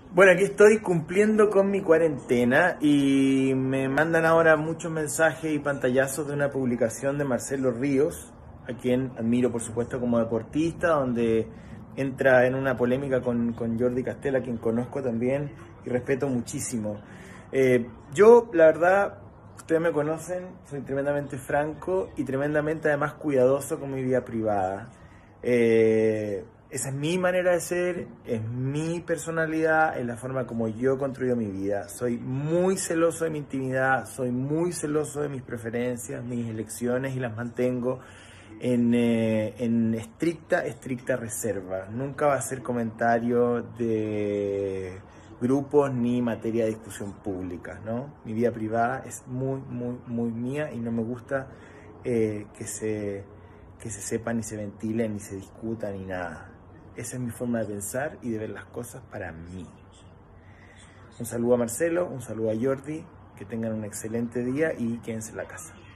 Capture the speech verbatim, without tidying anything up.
Bueno, aquí estoy cumpliendo con mi cuarentena y me mandan ahora muchos mensajes y pantallazos de una publicación de Marcelo Ríos, a quien admiro por supuesto como deportista, donde entra en una polémica con, con Jordi Castell, a quien conozco también y respeto muchísimo. Eh, yo, la verdad, ustedes me conocen, soy tremendamente franco y tremendamente además cuidadoso con mi vida privada. Eh, esa es mi manera de ser, es mi personalidad, es la forma como yo he construido mi vida. Soy muy celoso de mi intimidad, soy muy celoso de mis preferencias, mis elecciones y las mantengo en, eh, en estricta, estricta reserva. Nunca va a ser comentario de grupos ni materia de discusión pública, ¿no? Mi vida privada es muy, muy, muy mía y no me gusta eh, que se... que se sepa, ni se ventile, ni se discuta, ni nada. Esa es mi forma de pensar y de ver las cosas para mí. Un saludo a Marcelo, un saludo a Jordi, que tengan un excelente día y quédense en la casa.